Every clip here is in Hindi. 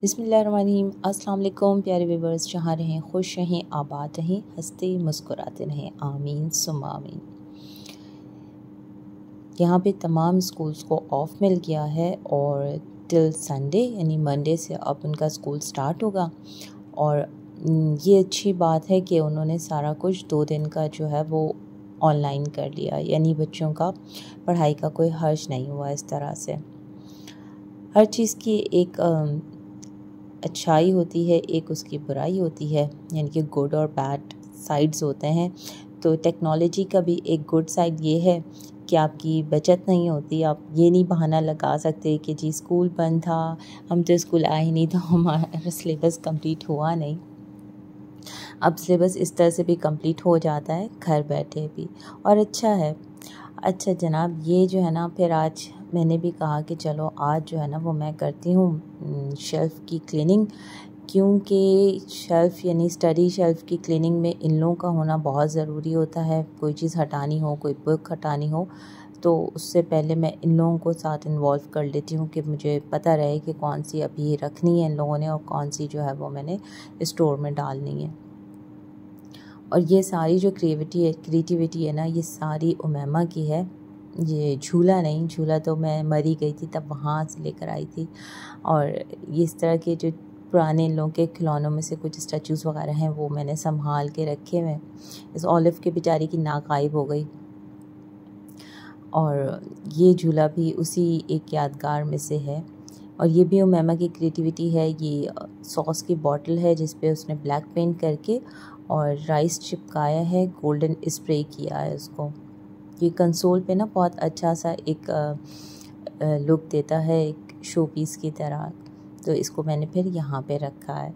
बिस्मिल्लाहिर्रहमानिर्रहीम। अस्सलाम वालेकुम प्यारे व्यूअर्स, जहाँ रहें खुश रहें, आबाद रहें, हंसते मुस्कुराते रहें, आमीन सुम्मा आमीन। यहाँ पे तमाम स्कूल्स को ऑफ मिल गया है और टिल संडे यानी मंडे से अब उनका स्कूल स्टार्ट होगा। और ये अच्छी बात है कि उन्होंने सारा कुछ 2 दिन का जो है वो ऑनलाइन कर लिया, यानी बच्चों का पढ़ाई का कोई हर्ज नहीं हुआ। इस तरह से हर चीज़ की एक अच्छाई होती है, एक उसकी बुराई होती है, यानी कि गुड और बैड साइड्स होते हैं। तो टेक्नोलॉजी का भी एक गुड साइड ये है कि आपकी बचत नहीं होती। आप ये नहीं बहाना लगा सकते कि जी स्कूल बंद था, हम तो स्कूल आए ही नहीं, तो हमारा सिलेबस कंप्लीट हुआ नहीं। अब सिलेबस इस तरह से भी कंप्लीट हो जाता है घर बैठे भी, और अच्छा है। अच्छा जनाब, ये जो है ना, फिर आज मैंने भी कहा कि चलो आज जो है ना वो मैं करती हूँ शेल्फ़ की क्लीनिंग, क्योंकि शेल्फ़ यानी स्टडी शेल्फ़ की क्लीनिंग में इन लोगों का होना बहुत ज़रूरी होता है। कोई चीज़ हटानी हो, कोई बुक हटानी हो, तो उससे पहले मैं इन लोगों को साथ इन्वॉल्व कर लेती हूँ कि मुझे पता रहे कि कौन सी अभी रखनी है इन लोगों ने और कौन सी जो है वो मैंने स्टोर में डालनी है। और ये सारी जो क्रिएटिविटी है ना, ये सारी उमैमा की है। ये झूला नहीं, झूला तो मैं मरी गई थी तब वहाँ से लेकर आई थी। और इस तरह के जो पुराने लोगों के खिलौनों में से कुछ स्टैचूज़ वगैरह हैं वो मैंने संभाल के रखे हुए। इस ऑलिव के बेचारी की नाक गायब हो गई, और ये झूला भी उसी एक यादगार में से है। और ये भी उमैमा की क्रिएटिविटी है। ये सॉस की बॉटल है जिस पे उसने ब्लैक पेंट करके और राइस चिपकाया है, गोल्डन स्प्रे किया है उसको। ये कंसोल पे ना बहुत अच्छा सा एक लुक देता है, एक शो पीस की तरह। तो इसको मैंने फिर यहाँ पे रखा है।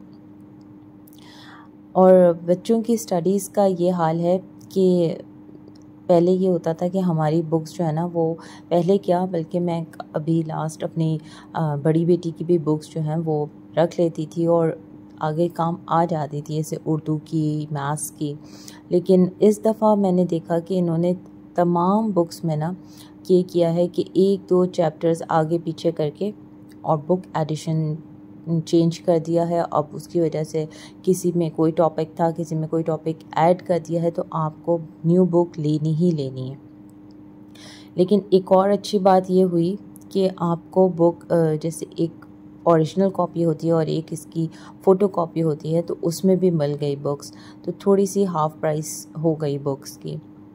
और बच्चों की स्टडीज़ का ये हाल है कि पहले ये होता था कि हमारी बुक्स जो है ना वो, पहले क्या बल्कि मैं अभी लास्ट अपनी बड़ी बेटी की भी बुक्स जो हैं वो रख लेती थी और आगे काम आ जाती थी, जैसे उर्दू की, मैथ्स की। लेकिन इस दफ़ा मैंने देखा कि इन्होंने तमाम बुक्स में ना ये किया है कि 1-2 चैप्टर्स आगे पीछे करके और बुक एडिशन चेंज कर दिया है। अब उसकी वजह से किसी में कोई टॉपिक था, किसी में कोई टॉपिक ऐड कर दिया है, तो आपको न्यू बुक लेनी ही लेनी है। लेकिन एक और अच्छी बात ये हुई कि आपको बुक जैसे एक ओरिजिनल कॉपी होती है और एक इसकी फ़ोटो कॉपी होती है, तो उसमें भी मिल गई बुक्स, तो थोड़ी सी हाफ़ प्राइस हो गई बुक्स की।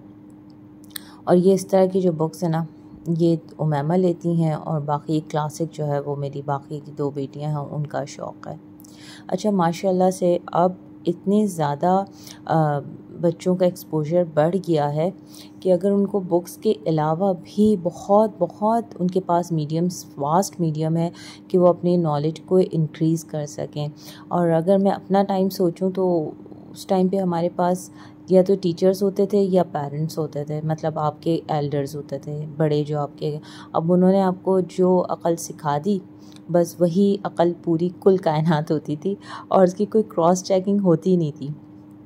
और ये इस तरह की जो बुक्स है ना, ये उमैमा लेती हैं, और बाकी क्लासिक जो है वो मेरी बाकी की 2 बेटियां हैं, उनका शौक़ है। अच्छा माशाल्लाह से अब इतने ज़्यादा बच्चों का एक्सपोजर बढ़ गया है कि अगर उनको बुक्स के अलावा भी बहुत उनके पास मीडियम्स, वास्ट मीडियम है कि वो अपनी नॉलेज को इंक्रीज़ कर सकें। और अगर मैं अपना टाइम सोचूं तो उस टाइम पे हमारे पास या तो टीचर्स होते थे या पेरेंट्स होते थे, मतलब आपके एल्डर्स होते थे, बड़े जो आपके। अब उन्होंने आपको जो अक़ल सिखा दी, बस वही अक़ल पूरी कुल कायनात होती थी और उसकी कोई क्रॉस चेकिंग होती नहीं थी।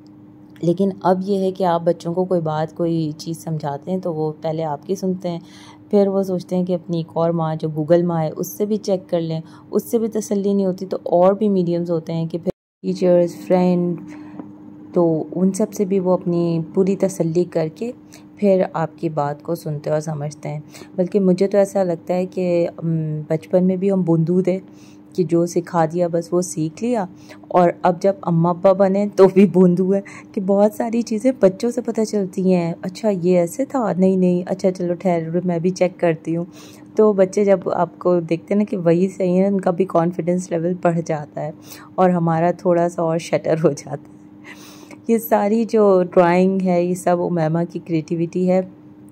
लेकिन अब ये है कि आप बच्चों को कोई बात, कोई चीज़ समझाते हैं तो वो पहले आपकी सुनते हैं, फिर वो सोचते हैं कि अपनी एक और माँ जो गूगल माँ है उससे भी चेक कर लें, उससे भी तसल्ली नहीं होती, तो और भी मीडियम्स होते हैं कि फिर टीचर्स, फ्रेंड, तो उन सब से भी वो अपनी पूरी तसल्ली करके फिर आपकी बात को सुनते और समझते हैं। बल्कि मुझे तो ऐसा लगता है कि बचपन में भी हम बूंदू थे कि जो सिखा दिया बस वो सीख लिया, और अब जब अम्मा अब्बा बने तो भी बूंदू है कि बहुत सारी चीज़ें बच्चों से पता चलती हैं। अच्छा ये ऐसे था, नहीं, अच्छा चलो ठहरो मैं भी चेक करती हूँ। तो बच्चे जब आपको देखते हैं ना कि वही सही है, उनका भी कॉन्फिडेंस लेवल बढ़ जाता है और हमारा थोड़ा सा और शटर हो जाता है। ये सारी जो ड्राइंग है, ये सब उमैमा की क्रिएटिविटी है।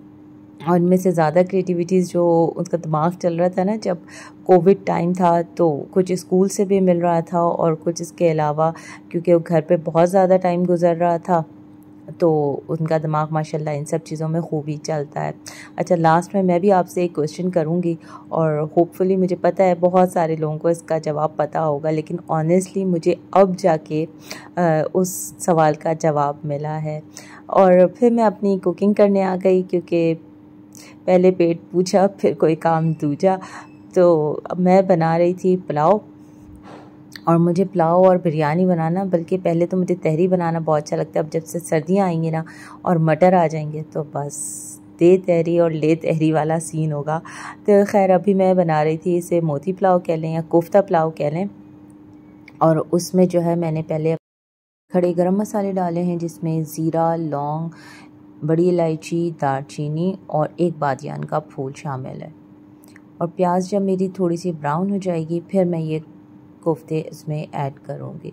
और इनमें से ज़्यादा क्रिएटिविटीज़ जो उसका दिमाग चल रहा था ना जब कोविड टाइम था, तो कुछ स्कूल से भी मिल रहा था और कुछ इसके अलावा, क्योंकि वो घर पे बहुत ज़्यादा टाइम गुजर रहा था, तो उनका दिमाग माशाल्लाह इन सब चीज़ों में खूब ही चलता है। अच्छा लास्ट में मैं भी आपसे एक क्वेश्चन करूँगी और होपफुली मुझे पता है बहुत सारे लोगों को इसका जवाब पता होगा, लेकिन ऑनेस्टली मुझे अब जाके उस सवाल का जवाब मिला है। और फिर मैं अपनी कुकिंग करने आ गई, क्योंकि पहले पेट पूछा फिर कोई काम दूजा। तो अब मैं बना रही थी पुलाव, और मुझे पुलाव और बिरयानी बनाना, बल्कि पहले तो मुझे तहरी बनाना बहुत अच्छा लगता है। अब जब से सर्दियाँ आएंगी ना और मटर आ जाएंगे तो बस दे तहरी और ले तहरी वाला सीन होगा। तो खैर अभी मैं बना रही थी, इसे मोती पुलाव कह लें या कोफ्ता पुलाव कह लें। और उसमें जो है मैंने पहले खड़े गरम मसाले डाले हैं, जिसमें ज़ीरा, लौंग, बड़ी इलायची, दालचीनी और एक बादियान का फूल शामिल है। और प्याज जब मेरी थोड़ी सी ब्राउन हो जाएगी फिर मैं ये कोफ्ते इसमें ऐड करूँगी।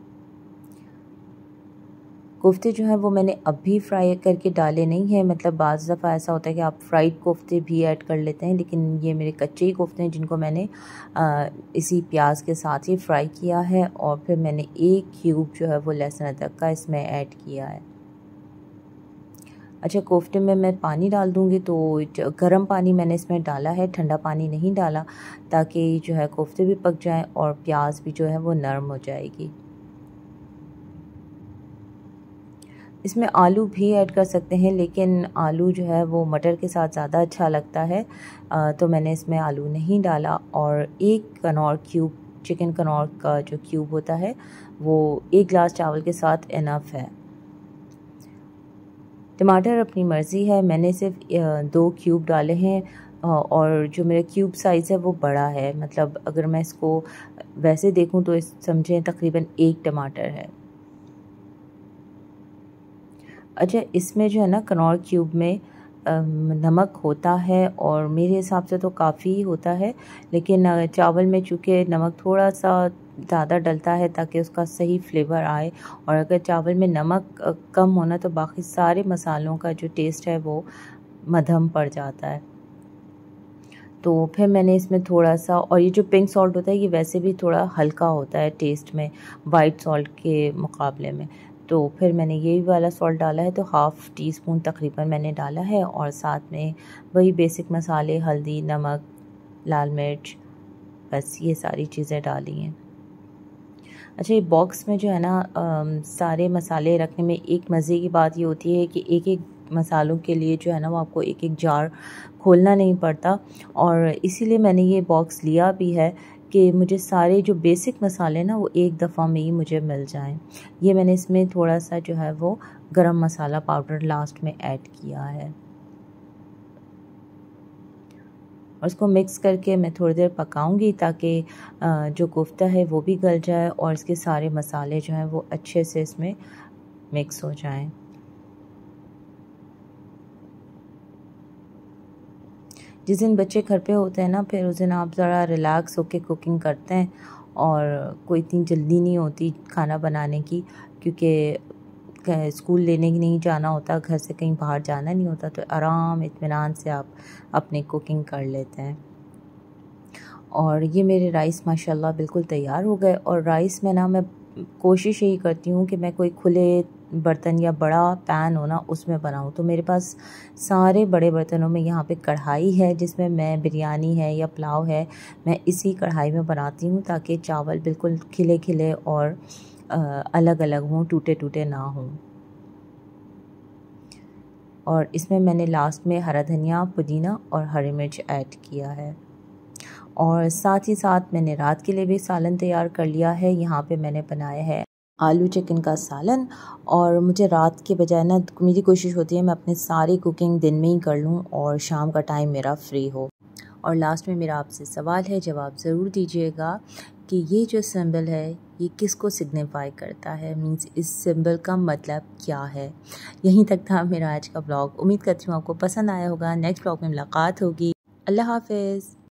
कोफ्ते जो हैं वो मैंने अभी फ्राई करके डाले नहीं हैं, मतलब बाज़ दफ़ा ऐसा होता है कि आप फ्राइड कोफ्ते भी ऐड कर लेते हैं, लेकिन ये मेरे कच्चे ही कोफ्ते हैं जिनको मैंने इसी प्याज के साथ ही फ्राई किया है। और फिर मैंने एक क्यूब जो है वो लहसुन अदरक का इसमें ऐड किया है। अच्छा, कोफ्ते में मैं पानी डाल दूँगी, तो गर्म पानी मैंने इसमें डाला है, ठंडा पानी नहीं डाला, ताकि जो है कोफ्ते भी पक जाएँ और प्याज भी जो है वो नरम हो जाएगी। इसमें आलू भी ऐड कर सकते हैं, लेकिन आलू जो है वो मटर के साथ ज़्यादा अच्छा लगता है, तो मैंने इसमें आलू नहीं डाला। और एक कनौर क्यूब, चिकन कनौर का जो क्यूब होता है वो 1 गिलास चावल के साथ इनफ है। टमाटर अपनी मर्ज़ी है, मैंने सिर्फ 2 क्यूब डाले हैं। और जो मेरा क्यूब साइज़ है वो बड़ा है, मतलब अगर मैं इसको वैसे देखूं तो समझें तकरीबन 1 टमाटर है। अच्छा, इसमें जो है ना कनौर क्यूब में नमक होता है और मेरे हिसाब से तो काफ़ी होता है, लेकिन चावल में चूँकि नमक थोड़ा सा ज़्यादा डलता है ताकि उसका सही फ्लेवर आए। और अगर चावल में नमक कम होना तो बाकी सारे मसालों का जो टेस्ट है वो मध्यम पड़ जाता है। तो फिर मैंने इसमें थोड़ा सा, और ये जो पिंक सॉल्ट होता है ये वैसे भी थोड़ा हल्का होता है टेस्ट में वाइट सॉल्ट के मुकाबले में, तो फिर मैंने यही वाला सॉल्ट डाला है, तो हाफ़ टी स्पून तकरीबन मैंने डाला है। और साथ में वही बेसिक मसाले, हल्दी, नमक, लाल मिर्च, बस ये सारी चीज़ें डाली हैं। अच्छा, ये बॉक्स में जो है ना सारे मसाले रखने में एक मज़े की बात ये होती है कि एक एक मसालों के लिए जो है ना वो आपको एक एक जार खोलना नहीं पड़ता। और इसीलिए मैंने ये बॉक्स लिया भी है कि मुझे सारे जो बेसिक मसाले ना वो एक दफ़ा में ही मुझे मिल जाएं। ये मैंने इसमें थोड़ा सा जो है वो गरम मसाला पाउडर लास्ट में ऐड किया है। और इसको मिक्स करके मैं थोड़ी देर पकाऊंगी ताकि जो कोफ्ता है वो भी गल जाए और इसके सारे मसाले जो हैं वो अच्छे से इसमें मिक्स हो जाएं। जिस दिन बच्चे घर पे होते हैं ना, फिर उस दिन आप ज़रा रिलैक्स होके कुकिंग करते हैं और कोई इतनी जल्दी नहीं होती खाना बनाने की, क्योंकि स्कूल लेने की नहीं जाना होता, घर से कहीं बाहर जाना नहीं होता, तो आराम इत्मीनान से आप अपनी कुकिंग कर लेते हैं। और ये मेरे राइस माशाल्लाह बिल्कुल तैयार हो गए। और राइस में ना मैं कोशिश यही करती हूँ कि मैं कोई खुले बर्तन या बड़ा पैन हो ना उसमें बनाऊँ, तो मेरे पास सारे बड़े बर्तनों में यहाँ पे कढ़ाई है जिसमें मैं बिरयानी है या पुलाव है मैं इसी कढ़ाई में बनाती हूँ, ताकि चावल बिल्कुल खिले खिले और अलग अलग हों, टूटे टूटे ना हों। और इसमें मैंने लास्ट में हरा धनिया, पुदीना और हरी मिर्च ऐड किया है। और साथ ही साथ मैंने रात के लिए भी सालन तैयार कर लिया है। यहाँ पे मैंने बनाया है आलू चिकन का सालन। और मुझे रात के बजाय ना मेरी कोशिश होती है मैं अपनी सारी कुकिंग दिन में ही कर लूँ और शाम का टाइम मेरा फ्री हो। और लास्ट में मेरा आपसे सवाल है, जवाब ज़रूर दीजिएगा कि ये जो सिंबल है ये किसको सिग्निफाई करता है, मींस इस सिंबल का मतलब क्या है। यहीं तक था मेरा आज का ब्लॉग। उम्मीद करती हूँ आपको पसंद आया होगा। नेक्स्ट ब्लॉग में मुलाकात होगी। अल्लाह हाफ़िज़।